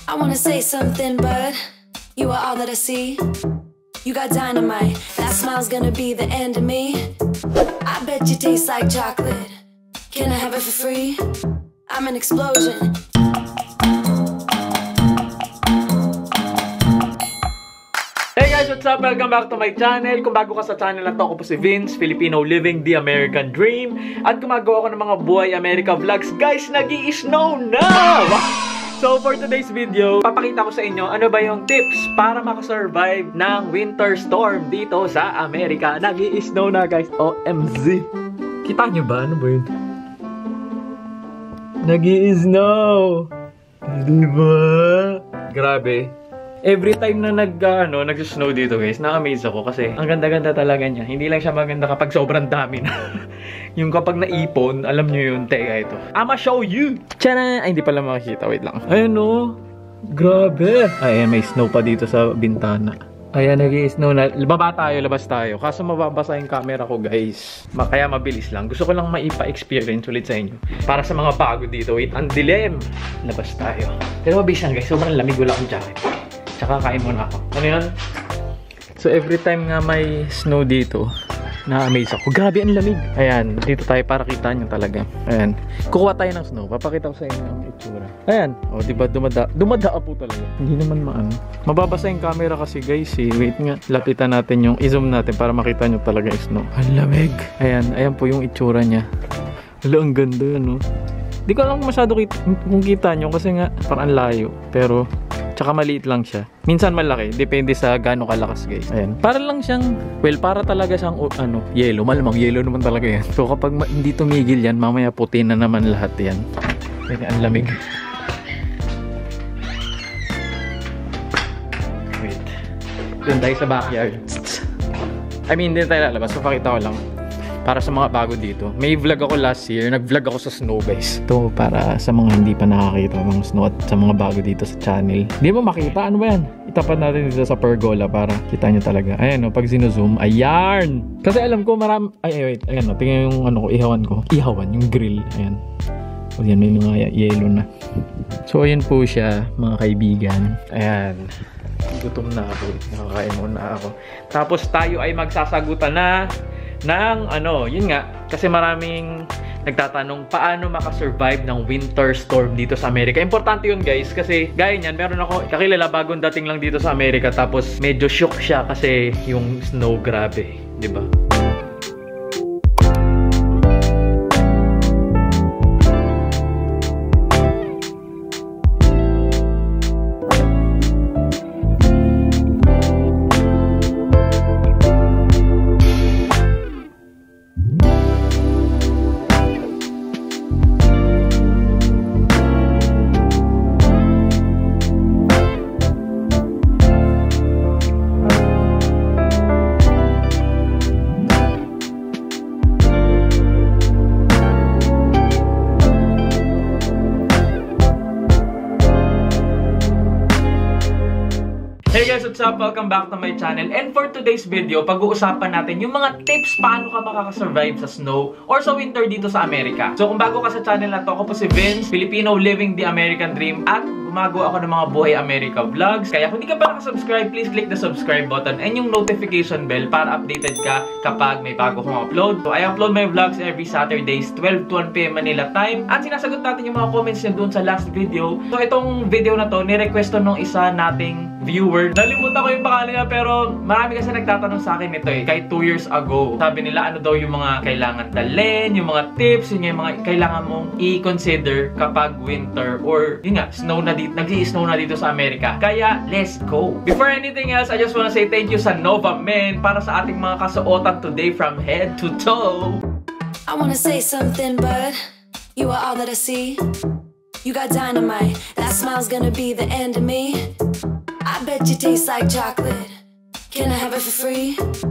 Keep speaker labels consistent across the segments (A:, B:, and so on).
A: I wanna say something, but you are all that I see. You got dynamite, that smile's gonna be the end of me. I bet you taste like chocolate. Can I have it for free? I'm an explosion.
B: Hey guys, what's up? Welcome back to my channel. Kung bago ka sa channel na to, ako po si Vince, Filipino living the American dream. At gumagawa ko ng mga buhay America vlogs. Guys, nag-i-snow na! So for today's video, papakita ko sa inyo ano ba yung tips para makasurvive ng winter storm dito sa Amerika. Nag-i-snow na guys, OMG. Kita nyo ba? Ano ba yun? Nag-i-snow. Diba? Grabe. Every time na nag-snow dito guys, na-amaze ako kasi ang ganda-ganda talaga niya. Hindi lang siya maganda kapag sobrang dami na. Yung kapag naipon, alam nyo yun, teka ito. I'ma show you! Tcharan! Ay, hindi pala makikita. Wait lang. Ayun o. Grabe! Ayan, may snow pa dito sa bintana. Ayan, nag-i-snow na. Baba tayo, labas tayo. Kaso mababasa yung camera ko guys. Kaya mabilis lang. Gusto ko lang maipa-experience ulit sa inyo. Para sa mga bago dito. Wait, ang dilim! Labas tayo. Pero mabilis lang guys. Sobrang lamig. Wala akong jacket. Tsaka kain muna ako. Ano yun? So every time nga may snow dito, na-amaze ako. Grabe ang lamig. Ayan, dito tayo para kita nyo talaga. Ayan. Kukuha tayo ng snow. Papakita ko sa inyo ang itsura. Ayan. O, diba? Dumadaa po talaga. Hindi naman maano. Mababasa yung camera kasi guys eh. Wait nga. Lapitan natin yung, i-zoom natin para makita nyo talaga yung snow. Ang lamig. Ayan. Ayan po yung itsura niya. Hala, ang ganda, no? Di ko alam masyado kung kita nyo kasi nga parang layo. Pero tsaka maliit lang siya. Minsan malaki. Depende sa gaano kalakas guys. Ayan. Para lang siyang, well, para talaga siyang, yellow. Malamang yellow naman talaga yan. So kapag hindi tumigil yan, mamaya puti na naman lahat yan. Ayan, ang lamig. Wait. Doon tayo sa backyard. I mean, hindi tayo lalabas. So pakita ko lang. Para sa mga bago dito. May vlog ako last year. Nag-vlog ako sa snow guys. Ito para sa mga hindi pa nakakita ng snow at sa mga bago dito sa channel. Di ba makita? Ano ba yan? Itapat natin dito sa pergola para kita nyo talaga. Ayan o, pag sino-zoom. Ayan! Kasi alam ko marami... Ay, wait. Ayan o, tingnan yung ano ko, ihawan ko. Ihawan, yung grill. Ayan. O yan, may mga yellow na. So, ayan po siya, mga kaibigan. Ayan. Gutom na ako. Nakakain muna ako. Tapos tayo ay magsasagutan na ng yun nga, kasi maraming nagtatanong paano makasurvive ng winter storm dito sa Amerika. Importante yun guys, kasi gaya niyan, meron ako kakilala bagong dating lang dito sa Amerika, tapos medyo shock siya kasi yung snow, grabe, di ba? Hey guys, what's up? Welcome back to my channel. And for today's video, pag-uusapan natin yung mga tips paano ka makakasurvive sa snow or sa winter dito sa Amerika. So kung bago ka sa channel na to, ako po si Vince, Filipino living the American dream, at gumagawa ako ng mga buhay America vlogs. Kaya kung di ka pa nakasubscribe, please click the subscribe button and yung notification bell para updated ka kapag may bago kong upload. So I upload my vlogs every Saturdays, 12 to 1 PM Manila time. At sinasagot natin yung mga comments nyo dun sa last video. So itong video na to, ni-requeston nung isa nating viewer. Nalimutan ko yung pangalan niya, pero marami kasi nagtatanong sa akin ito eh. Kahit 2 years ago. Sabi nila ano daw yung mga kailangan dalhin, yung mga tips, yung mga kailangan mong i-consider kapag winter or yun nga, snow na dito, nag-i-snow na dito sa Amerika. Kaya, let's go! Before anything else, I just wanna say thank you sa Nova Men para sa ating mga kasuotan today from head to toe.
A: I wanna say something, but you are all that I see. You got dynamite, that smile's gonna be the end of me. I bet you taste like chocolate. Can I have it for free?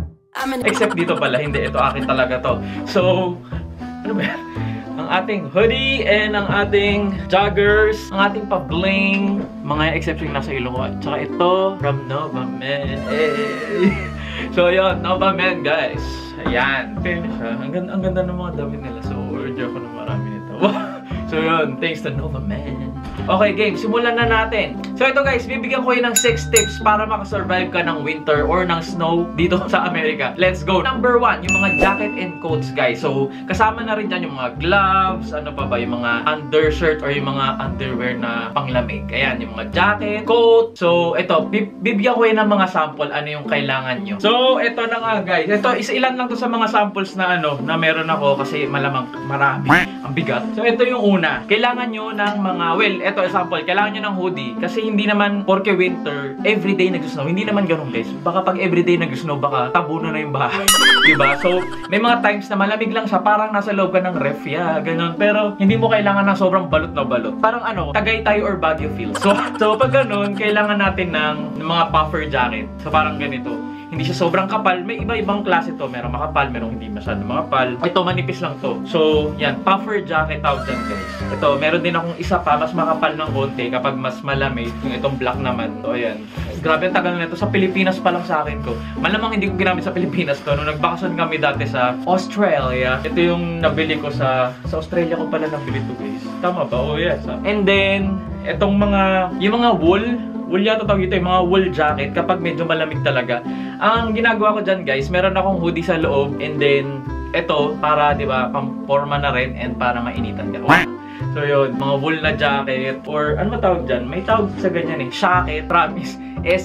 B: Except dito pala, hindi. Ito akin talaga to. So, ano ba yan? Ang ating hoodie and ang ating joggers, ang ating pa-bling, mga exception nasa ilong ko. Tsaka ito, from Nova Men. Hey. So, yun, Nova Men, guys. Ayan. Ang ganda ng mga damit nila. So, order ako ng marami nito. So, yun. Thanks to Nova Men. Okay, game. Simulan na natin. So ito guys, bibigyan ko yun ng 6 tips para makasurvive ka ng winter or ng snow dito sa Amerika. Let's go! Number 1, yung mga jacket and coats guys. So, kasama na rin dyan yung mga gloves, ano pa ba, yung mga undershirt or yung mga underwear na panglamig. Ayan, yung mga jacket, coat. So, ito, bibigyan ko yun ng mga sample, ano yung kailangan nyo. So, ito na nga guys. Ito, ilan lang to sa mga samples na na meron ako kasi malamang marami. Ang bigat. So, ito yung una. Kailangan nyo ng mga, well, ito example, kailangan nyo ng hoodie. Kasi hindi naman, porke winter, everyday nag-snow. Hindi naman ganun guys. Baka pag everyday nag-snow, baka tabunan na yung bahay. Diba? So, may mga times na malamig lang siya, parang nasa loob ka ng ref, ganun. Pero, hindi mo kailangan ng sobrang balot na balot. Parang Tagaytay or Baguio feel. So pag ganun, kailangan natin ng mga puffer jacket. So, parang ganito. Hindi siya sobrang kapal. May iba-ibang klase to. Merong makapal, merong hindi masyadong makapal. Ito, manipis lang to. So, yan. Puffer jacket tawag dyan, guys. Ito, meron din akong isa pa, mas makapal ng konti kapag mas malamig. Yung itong black naman. So, ayan. Grabe, ang tagal na ito. Sa Pilipinas pa lang sa akin ko. Malamang hindi ko ginamit sa Pilipinas to. Nung nagbakasyon kami dati sa Australia, ito yung nabili ko sa Australia ko pala nabili to, guys. Tama ba? Oh, yes. And then, itong yung mga wool yata tawag ito, yung mga wool jacket kapag medyo malamig talaga. Ang ginagawa ko dyan guys, meron akong hoodie sa loob and then ito para, di ba, pang-forma na rin and para mainitan ka. So yun, mga wool na jacket or ano matawag dyan? May tawag sa ganyan shacket, promise.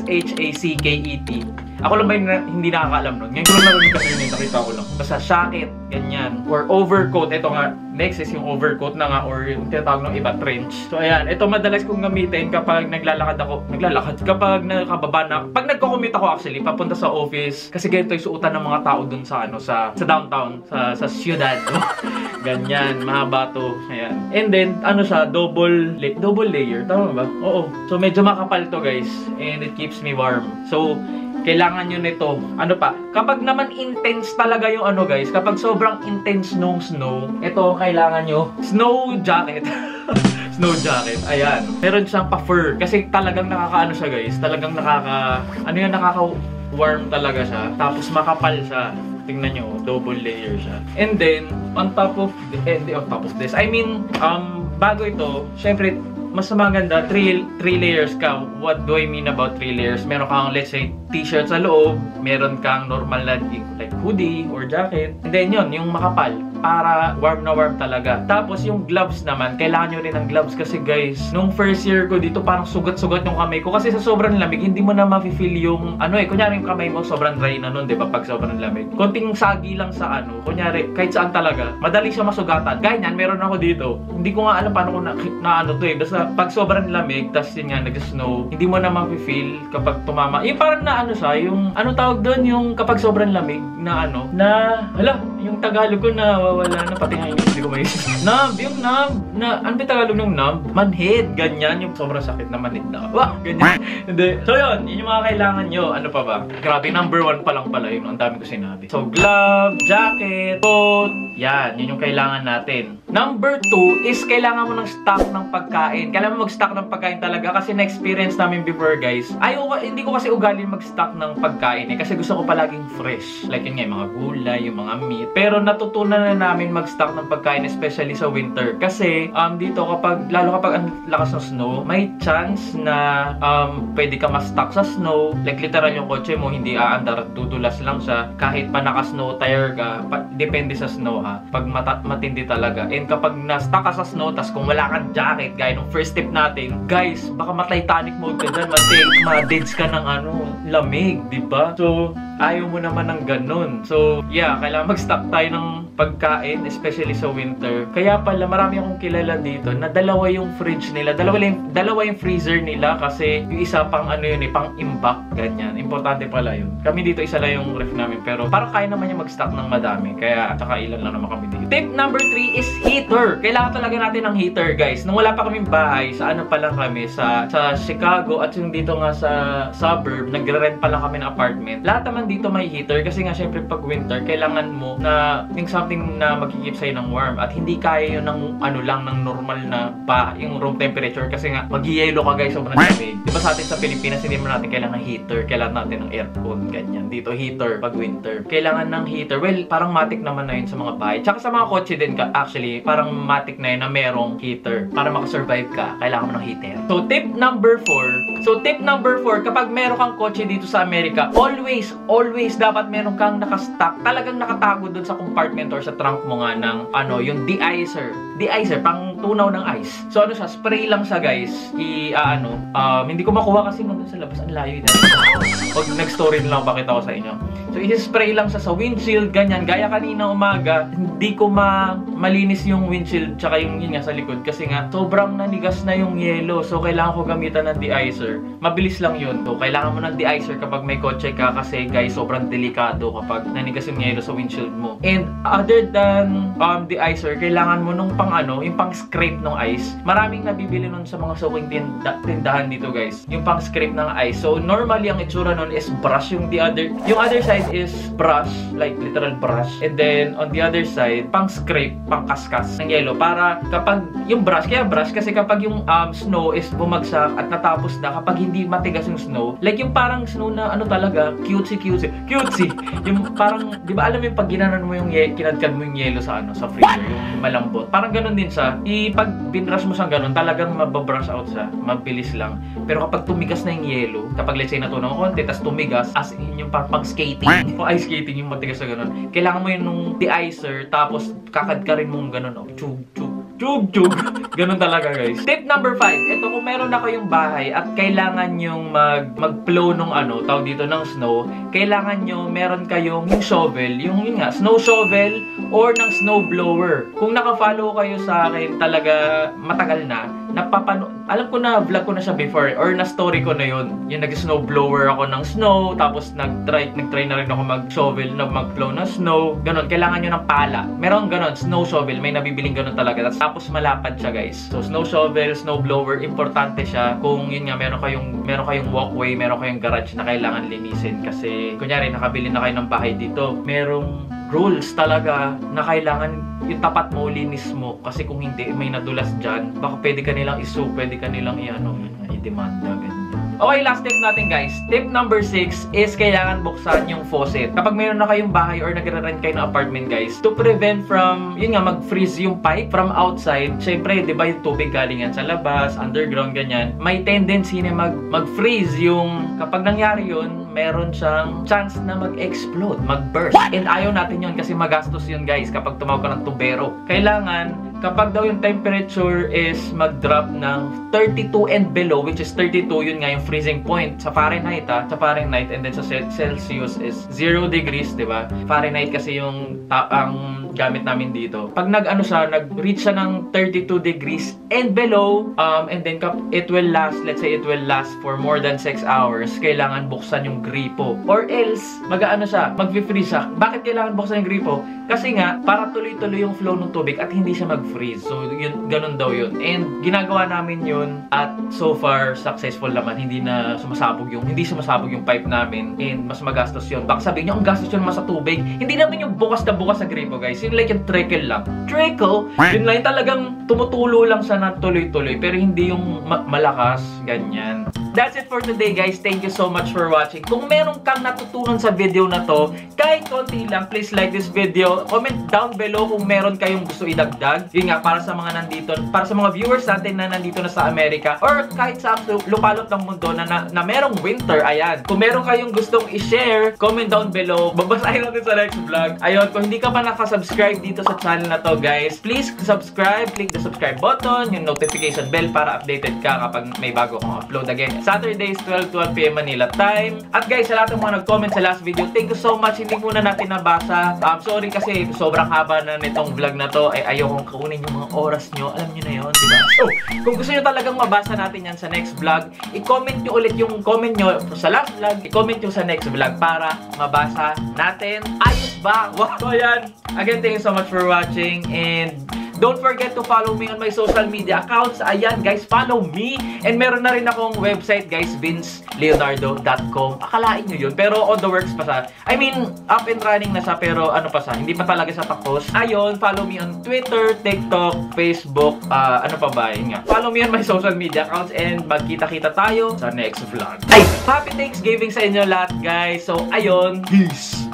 B: S-H-A-C-K-E-T. Ako lang ba hindi nakakaalam nun? Ngayon ko lang narinig kasi yun, nakita ko lang. Basta shacket, ganyan. Or overcoat, ito nga, next is yung overcoat na nga or yung tinatawag ng iba, trench. So ayan, ito madalas kong gamitin kapag naglalakad ako. Kapag nakababa na, pag nagko-commute ako actually, papunta sa office. Kasi ganito yung suotan ng mga tao dun sa sa downtown, sa syudad. Ganyan, mahaba to. Ayan. And then, siya, double layer. Tama ba? Oo. So medyo makapal to guys. And it keeps me warm. So, kailangan nyo nito. Ano pa? Kapag naman intense talaga yung guys, kapag sobrang intense nung snow, ito kailangan nyo. Snow jacket. Snow jacket. Ayan. Meron siyang pa-fur. Kasi talagang nakakaano siya guys. Talagang nakaka-warm talaga siya. Tapos makapal siya. Tingnan nyo, double layer siya. And then, on top of this, I mean, bago ito, syempre, mas maganda, 3 layers ka. What do I mean about 3 layers? Meron kang, let's say, t-shirt sa loob. Meron kang normal na like hoodie or jacket. And then yun, yung makapal. Para warm na warm talaga. Tapos yung gloves naman, kailangan nyo rin ng gloves kasi guys, nung first year ko dito, parang sugat-sugat yung kamay ko. Kasi sa sobrang lamig, hindi mo na ma-feel yung, kunyari yung kamay mo, sobrang dry na nun, di ba? Pag sobrang lamig. Konting sagi lang sa kunyari, kahit saan talaga, madali siya masugatan. Ganyan, meron ako dito. Hindi ko nga alam paano ko basta pag sobrang lamig, tas yun nga, nag-snow, hindi mo na ma-feel kapag tumama. Yung parang siya, yung, tawag doon, yung kapag sobrang lamig, yung Tagalog ko na wala na, pati nga hindi ko maisip. Yung ano ba Tagalog ng numb? Manhid, ganyan, yung sobrang sakit na manhid na. Wah, ganyan. Hindi. So yun, yung mga kailangan nyo, ano pa ba? Grabe, number 1 pa lang pala yun, ang dami ko sinabi. So, glove, jacket, coat, yan, yun yung kailangan natin. Number 2 is kailangan mo ng stock ng pagkain. Kailangan mo mag-stock ng pagkain talaga kasi na-experience namin before guys. Hindi ko kasi ugali mag-stock ng pagkain kasi gusto ko palaging fresh. Like yun nga, yung mga gulay, yung mga meat. Pero natutunan na namin mag-stock ng pagkain especially sa winter. Kasi dito lalo kapag ang lakas ng snow, may chance na pwede ka ma-stock sa snow. Like literal yung kotse mo hindi aandar, dudulas lang siya. Kahit pa naka-snow tire ka, depende sa snow pag matindi talaga. And kapag na-stuck ka sa snow, tas kung wala kang jacket, gaya nung first tip natin, guys, baka ma-Titanic mode ka dyan, ma-deads ka ng lamig, diba? So, ayaw mo naman ng ganun. So, yeah, kailangan mag-stock tayo ng pagkain, especially sa winter. Kaya pala, marami akong kilala dito na dalawa yung fridge nila. Dalawa yung freezer nila kasi yung isa pang pang imbak, ganyan. Importante pala yun. Kami dito, isa lang yung ref namin. Pero parang kaya naman yung mag-stock ng madami. Kaya, tsaka ilan lang naman kami dito. Tip number 3 is heater. Kailangan talaga natin ng heater, guys. Nung wala pa kaming bahay, sa pa lang kami, sa Chicago, at yung dito nga sa suburb, nagre-rent pa lang kami ng apartment. Lahat naman dito may heater kasi nga syempre pag winter, kailangan mo na yung something na magkikip sa'yo ng warm at hindi kaya yun ng ng normal na yung room temperature kasi nga mag-yelo ka guys sobrang lamig. Diba sa atin sa Pilipinas hindi mo natin kailangan ng heater, kailangan natin ng aircon, ganyan. Dito heater pag winter. Kailangan ng heater. Well, parang matik naman na yun sa mga bahay. Tsaka sa mga kotse din actually kotse, parang matik na yun na merong heater. Para makasurvive ka, kailangan mo ng heater. So, tip number 4, kapag meron kang kotse dito sa Amerika, always dapat meron kang nakastock, talagang nakatago dun sa compartment or sa trunk mo nga ng, yung de-icer. De-icer, pang tunaw ng ice. So, ano siya, spray lang siya, guys. Hindi ko makuha kasi nandun sa labas, ang layo yun. Pag nag-story na lang, pakita ko sa inyo. So, i-spray lang siya sa windshield, ganyan. Gaya kanina umaga, hindi ko malinis yung windshield, tsaka yun nga sa likod. Kasi nga, sobrang nanigas na yung yelo. So, kailangan ko gamitan ng de-icer. Mabilis lang yun. So, kailangan mo ng de-icer kapag may kotse ka kasi, guys, sobrang delikado kapag nanigas yung yelo sa windshield mo. And, other than de-icer, kailangan mo nung yung pang-scrape ng ice. Maraming nabibili nun sa mga suking tindahan dito, guys. Yung pang-scrape ng ice. So, normally, ang itsura nun is brush. Yung other side is brush, like literal brush. And then, on the other side, pang-scrape, pang-kaskas ng yelo. Para kapag yung brush, kaya brush kasi kapag yung snow is bumagsak at natapos na, kapag hindi matigas yung snow, like yung parang snow na talaga, cutesy. Yung parang, di ba alam mo yung pag ginanon mo yung kinadkad mo yung yelo sa freezer, yung malambot. Parang ganun din siya. Pag binrush mo siyang ganun, talagang mababrush out siya. Mabilis lang. Pero kapag tumigas na yung yelo, kapag let's say natunaw konti, tas tumigas, as in yung pang skating, o ice skating, yung matigas na ganun, kailangan mo yun nung de-icer, tapos kakadkarin mong ganun, chug. Ganun talaga, guys. Tip number 5. Ito, kung meron na kayong bahay at kailangan yung mag-plow nung tawag dito ng snow, kailangan nyo, meron kayong yung shovel, yung nga, snow shovel or ng snow blower. Kung naka-follow kayo sa akin, talaga matagal na, alam ko na, vlog ko na siya before, or na-story ko na yun. Yung nag-snow blower ako ng snow, tapos nag-try na rin ako mag-shovel, mag-plow na snow. Ganon, kailangan nyo ng pala. Meron ganon, snow shovel, may nabibiling ganon talaga. Tapos malapad siya, guys. So, snow shovel, snow blower, importante siya. Kung yun nga, meron kayong walkway, meron kayong garage na kailangan linisin. Kasi, kunyari, nakabili na kayo ng bahay dito, merong rules talaga na kailangan yung tapat mo, linis mo. Kasi kung hindi, may nadulas dyan, baka pwede ka nilang isu, pwede ka nilang i-demanda, ganyan. Okay, last tip natin, guys. Tip number 6 is kailangan buksan yung faucet. Kapag mayroon na kayong bahay or nagre-rent kayo ng apartment, guys, to prevent from, mag-freeze yung pipe from outside. Syempre, di ba yung tubig galing yan sa labas, underground, ganyan. May tendency na mag-freeze yung, kapag nangyari yun, meron siyang chance na mag-explode, mag-burst. And ayaw natin yun kasi magastos yun, guys, kapag tumawag ka ng tubero. Kailangan, kapag daw yung temperature is mag-drop ng 32 and below, which is 32, yun nga yung freezing point sa Fahrenheit, sa Fahrenheit, and then sa Celsius is 0 degrees, di ba? Fahrenheit kasi yung ang gamit namin dito. Pag nag-reach siya ng 32 degrees and below, and then it will last, let's say it will last for more than 6 hours, kailangan buksan yung gripo. Or else, mag-freeze siya. Bakit kailangan buksan yung gripo? Kasi nga, para tuloy-tuloy yung flow ng tubig at hindi siya mag-freeze. So, ganun daw yun. And ginagawa namin yun at so far, successful naman. Hindi sumasabog yung pipe namin. And mas magastos yun. Baka sabihin nyo, ang gastos yun naman sa tubig. Hindi naman yung bukas na bukas sa gripo, guys. Yung like yung trickle lang. Trickle? Yun lang, talagang tumutulo lang siya na tuloy-tuloy. Pero hindi yung malakas. Ganyan. That's it for today, guys. Thank you so much for watching. Kung meron kang natutunan sa video na to, kahit konti lang, please like this video. Comment down below kung meron kayong gusto idagdag. Yun nga, para sa mga viewers natin na nandito na sa Amerika, or kahit sa lupalop ng mundo na merong winter, ayan. Kung meron kayong gustong i-share, comment down below. Babasahin natin sa next vlog. Ayun, kung hindi ka pa nakasubscribe dito sa channel na to, guys, please subscribe. Click the subscribe button, yung notification bell para updated ka kapag may bago akong upload again. Saturdays, 12 PM Manila time. At guys, sa lahat ng mga nag-comment sa last video, thank you so much. Hindi muna natin nabasa. Sorry kasi sobrang haba na nitong vlog na to. Ay, ayokong kunin yung mga oras nyo. Alam nyo na yun, diba? So, kung gusto nyo talagang mabasa natin yan sa next vlog, i-comment nyo ulit yung comment nyo sa last vlog. I-comment nyo sa next vlog para mabasa natin. Ayos ba? Wow! So, yan. Again, thank you so much for watching, and don't forget to follow me on my social media accounts. Ayan, guys, follow me. And meron na rin akong website, guys, vinceleonardo.com. Akalain nyo yun, pero on the works pa siya. I mean, up and running na siya, pero ano pa siya, hindi pa talaga siya tapos. Ayun, follow me on Twitter, TikTok, Facebook, ano pa ba, yun nga. Follow me on my social media accounts, and magkita-kita tayo sa next vlog. Ay, happy Thanksgiving sa inyo lahat, guys. So, ayun, peace!